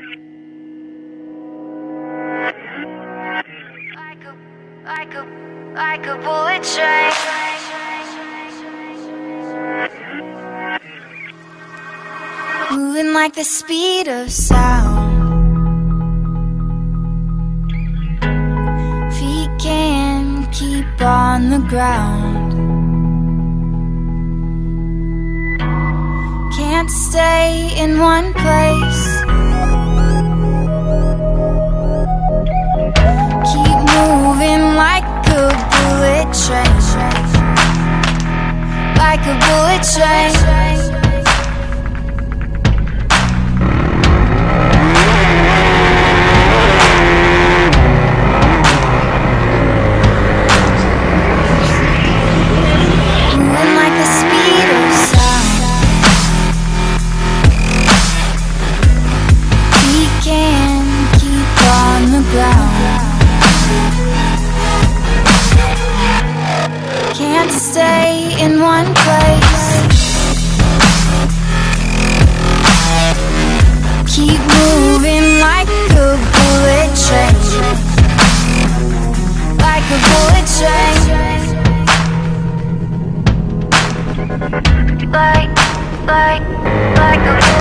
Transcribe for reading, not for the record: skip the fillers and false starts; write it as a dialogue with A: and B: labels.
A: Like a bullet train. Moving like the speed of sound. Feet can't keep on the ground. Can't stay in one place. Keep moving like a bullet train. Like a bullet train. Can't stay in one place. Keep moving like a bullet train. Like a bullet train. Like a